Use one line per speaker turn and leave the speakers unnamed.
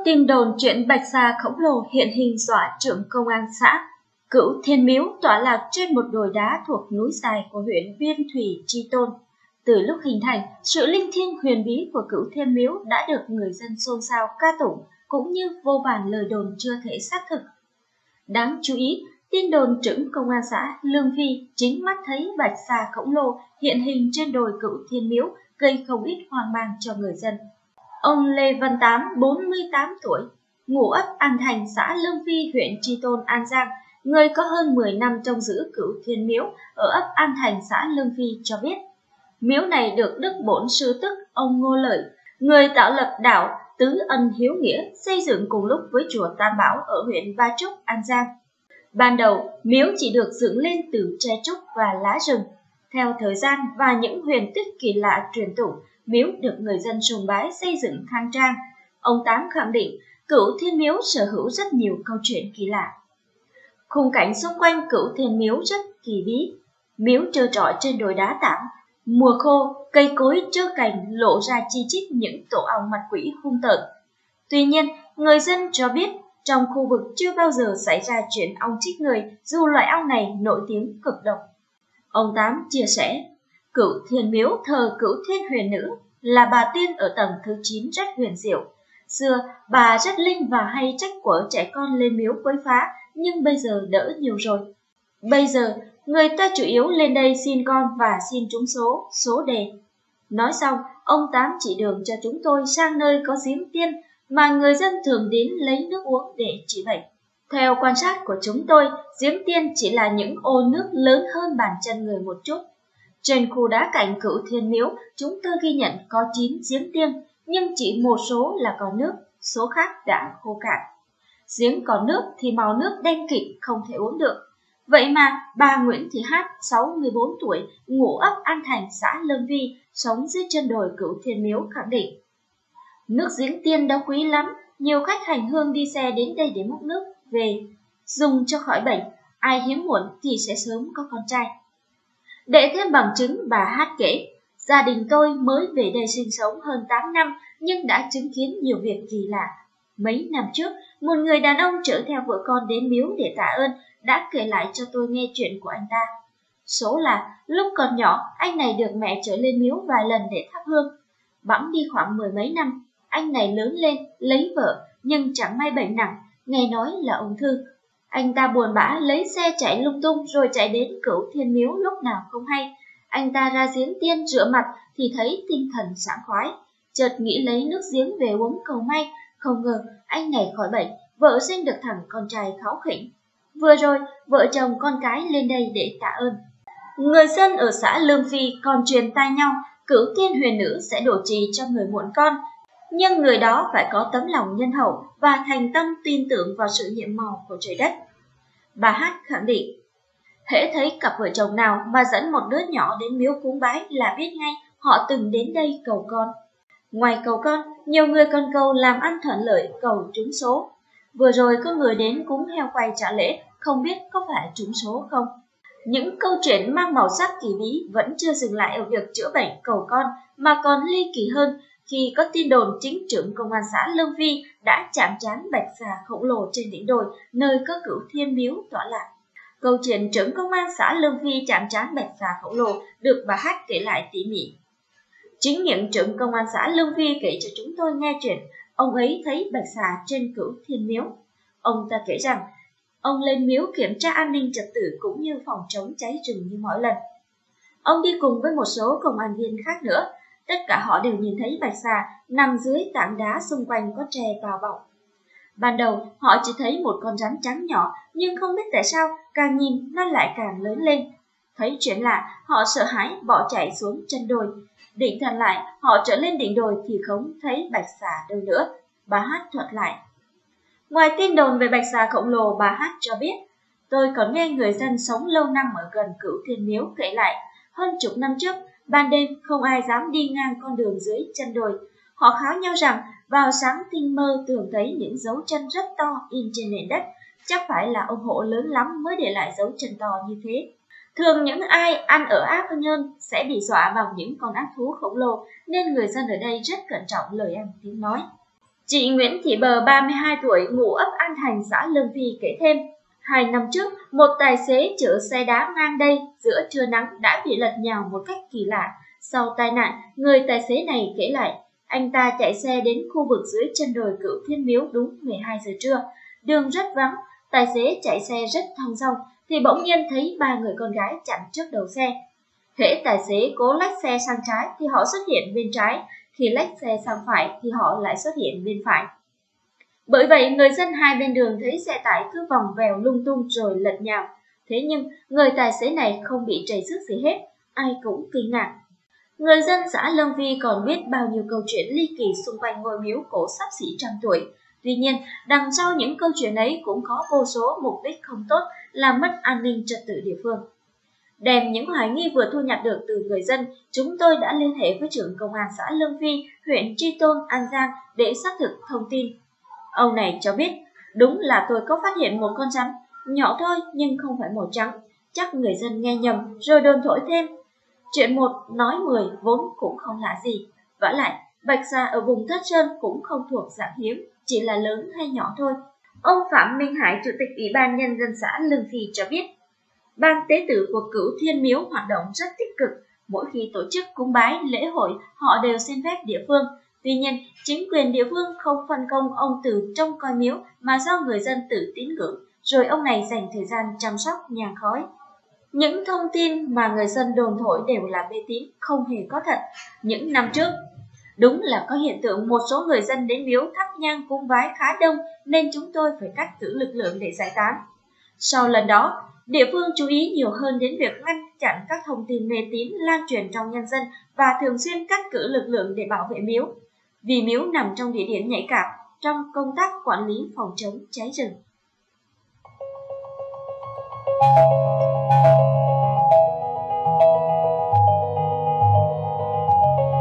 Tin đồn chuyện bạch xà khổng lồ hiện hình dọa trưởng công an xã Cửu Thiên Miếu tọa lạc trên một đồi đá thuộc núi dài của huyện Biên Thủy, Chi Tôn. Từ lúc hình thành, sự linh thiêng huyền bí của Cửu Thiên Miếu đã được người dân xôn xao ca tụng, cũng như vô vàn lời đồn chưa thể xác thực. Đáng chú ý, tin đồn trưởng công an xã Lương Phi chính mắt thấy bạch xà khổng lồ hiện hình trên đồi Cửu Thiên Miếu gây không ít hoang mang cho người dân. Ông Lê Văn Tám, 48 tuổi, ngụ ấp An Thành, xã Lương Phi, huyện Chi Tôn, An Giang, người có hơn 10 năm trông giữ Cửu Thiên Miếu ở ấp An Thành, xã Lương Phi cho biết, miếu này được Đức Bổn Sư Tức ông Ngô Lợi, người tạo lập đạo Tứ Ân Hiếu Nghĩa, xây dựng cùng lúc với chùa Tam Bảo ở huyện Ba Trúc, An Giang. Ban đầu, miếu chỉ được dựng lên từ tre trúc và lá rừng. Theo thời gian và những huyền tích kỳ lạ truyền tụng, miếu được người dân sùng bái xây dựng khang trang. Ông Tám khẳng định Cửu Thiên Miếu sở hữu rất nhiều câu chuyện kỳ lạ. Khung cảnh xung quanh Cửu Thiên Miếu rất kỳ bí. Miếu trơ trọi trên đồi đá tảng. Mùa khô, cây cối trơ cành lộ ra chi chít những tổ ong mặt quỷ hung tợn. Tuy nhiên, người dân cho biết trong khu vực chưa bao giờ xảy ra chuyện ong chích người, dù loại ong này nổi tiếng cực độc. Ông Tám chia sẻ, Cửu Thiên Miếu thờ Cửu Thiên Huyền Nữ là bà tiên ở tầng thứ 9 rất huyền diệu. Xưa, bà rất linh và hay trách quở trẻ con lên miếu quấy phá, nhưng bây giờ đỡ nhiều rồi. Bây giờ, người ta chủ yếu lên đây xin con và xin trúng số đề. Nói xong, ông Tám chỉ đường cho chúng tôi sang nơi có giếng tiên mà người dân thường đến lấy nước uống để trị bệnh. Theo quan sát của chúng tôi, giếng tiên chỉ là những ô nước lớn hơn bàn chân người một chút. Trên khu đá cạnh Cửu Thiên Miếu, chúng tôi ghi nhận có 9 giếng tiên, nhưng chỉ một số là có nước, số khác đã khô cạn. Giếng có nước thì màu nước đen kịt không thể uống được. Vậy mà bà Nguyễn Thị Hát, 64 tuổi, ngụ ấp An Thành, xã Lương Phi, sống dưới chân đồi Cửu Thiên Miếu khẳng định, nước giếng tiên đó quý lắm, nhiều khách hành hương đi xe đến đây để múc nước về, dùng cho khỏi bệnh, ai hiếm muộn thì sẽ sớm có con trai. Để thêm bằng chứng, bà Hát kể, gia đình tôi mới về đây sinh sống hơn 8 năm nhưng đã chứng kiến nhiều việc kỳ lạ. Mấy năm trước, một người đàn ông chở theo vợ con đến miếu để tạ ơn đã kể lại cho tôi nghe chuyện của anh ta. Số là lúc còn nhỏ, anh này được mẹ chở lên miếu vài lần để thắp hương. Bẵng đi khoảng 10 mấy năm, anh này lớn lên, lấy vợ, nhưng chẳng may bệnh nặng, nghe nói là ung thư. Anh ta buồn bã lấy xe chạy lung tung rồi chạy đến Cửu Thiên Miếu lúc nào không hay. Anh ta ra giếng tiên rửa mặt thì thấy tinh thần sảng khoái, chợt nghĩ lấy nước giếng về uống cầu may. Không ngờ anh này khỏi bệnh, vợ sinh được thằng con trai kháu khỉnh. Vừa rồi, vợ chồng con cái lên đây để tạ ơn. Người dân ở xã Lương Phi còn truyền tai nhau Cửu Thiên Huyền Nữ sẽ đổ trì cho người muộn con, nhưng người đó phải có tấm lòng nhân hậu và thành tâm tin tưởng vào sự nhiệm màu của trời đất. Bà Hát khẳng định, hễ thấy cặp vợ chồng nào mà dẫn một đứa nhỏ đến miếu cúng bái là biết ngay họ từng đến đây cầu con. Ngoài cầu con, nhiều người còn cầu làm ăn thuận lợi, cầu trúng số. Vừa rồi có người đến cúng heo quay trả lễ, không biết có phải trúng số không. Những câu chuyện mang màu sắc kỳ bí vẫn chưa dừng lại ở việc chữa bệnh cầu con, mà còn ly kỳ hơn khi có tin đồn chính trưởng công an xã Lương Phi đã chạm trán bạch xà khổng lồ trên đỉnh đồi nơi có Cửu Thiên Miếu tọa lạc. Câu chuyện trưởng công an xã Lương Phi chạm trán bạch xà khổng lồ được bà Hát kể lại tỉ mỉ. Chính miệng trưởng công an xã Lương Phi kể cho chúng tôi nghe chuyện ông ấy thấy bạch xà trên Cửu Thiên Miếu. Ông ta kể rằng ông lên miếu kiểm tra an ninh trật tự cũng như phòng chống cháy rừng như mọi lần. Ông đi cùng với một số công an viên khác nữa. Tất cả họ đều nhìn thấy bạch xà nằm dưới tảng đá xung quanh có tre bao bọc. Ban đầu họ chỉ thấy một con rắn trắng nhỏ, nhưng không biết tại sao càng nhìn nó lại càng lớn lên. Thấy chuyện lạ, họ sợ hãi bỏ chạy xuống chân đồi. Định thần lại, họ trở lên đỉnh đồi thì không thấy bạch xà đâu nữa. Bà Hát thuật lại. Ngoài tin đồn về bạch xà khổng lồ, bà Hát cho biết, tôi còn nghe người dân sống lâu năm ở gần Cửu Thiên Miếu kể lại, hơn chục năm trước, ban đêm không ai dám đi ngang con đường dưới chân đồi. Họ kháo nhau rằng vào sáng tinh mơ thường thấy những dấu chân rất to in trên nền đất, chắc phải là ông hộ lớn lắm mới để lại dấu chân to như thế. Thường những ai ăn ở ác nhân sẽ bị dọa bằng những con ác thú khổng lồ, nên người dân ở đây rất cẩn trọng lời ăn tiếng nói. Chị Nguyễn Thị Bờ 32 tuổi ngụ ấp An Thành, xã Lương Phi kể thêm, 2 năm trước, một tài xế chở xe đá ngang đây giữa trưa nắng đã bị lật nhào một cách kỳ lạ. Sau tai nạn, người tài xế này kể lại, anh ta chạy xe đến khu vực dưới chân đồi Cửu Thiên Miếu đúng 12 giờ trưa. Đường rất vắng, tài xế chạy xe rất thong dong thì bỗng nhiên thấy 3 người con gái chặn trước đầu xe. Hễ tài xế cố lách xe sang trái thì họ xuất hiện bên trái, khi lách xe sang phải thì họ lại xuất hiện bên phải. Bởi vậy, người dân hai bên đường thấy xe tải cứ vòng vèo lung tung rồi lật nhào. Thế nhưng, người tài xế này không bị trầy xước gì hết, ai cũng kinh ngạc. Người dân xã Lương Phi còn biết bao nhiêu câu chuyện ly kỳ xung quanh ngôi miếu cổ sắp xỉ trăm tuổi. Tuy nhiên, đằng sau những câu chuyện ấy cũng có vô số mục đích không tốt, làm mất an ninh trật tự địa phương. Đem những hoài nghi vừa thu nhặt được từ người dân, chúng tôi đã liên hệ với trưởng công an xã Lương Phi, huyện Tri Tôn, An Giang để xác thực thông tin. Ông này cho biết, đúng là tôi có phát hiện một con rắn, nhỏ thôi nhưng không phải màu trắng, chắc người dân nghe nhầm rồi đồn thổi thêm. Chuyện 1 nói 10 vốn cũng không lạ gì, vả lại, bạch xà ở vùng Thất Sơn cũng không thuộc dạng hiếm, chỉ là lớn hay nhỏ thôi. Ông Phạm Minh Hải, Chủ tịch Ủy ban Nhân dân xã Lương Phi cho biết, ban tế tự của Cửu Thiên Miếu hoạt động rất tích cực, mỗi khi tổ chức cúng bái, lễ hội, họ đều xin phép địa phương. Tuy nhiên, chính quyền địa phương không phân công ông Từ trông coi miếu mà do người dân tự tín ngưỡng, rồi ông này dành thời gian chăm sóc nhang khói. Những thông tin mà người dân đồn thổi đều là mê tín, không hề có thật. Những năm trước, đúng là có hiện tượng một số người dân đến miếu thắp nhang cúng bái khá đông nên chúng tôi phải cắt cử lực lượng để giải tán. Sau lần đó, địa phương chú ý nhiều hơn đến việc ngăn chặn các thông tin mê tín lan truyền trong nhân dân và thường xuyên cắt cử lực lượng để bảo vệ miếu, vì miếu nằm trong địa điểm nhạy cảm trong công tác quản lý phòng chống cháy rừng.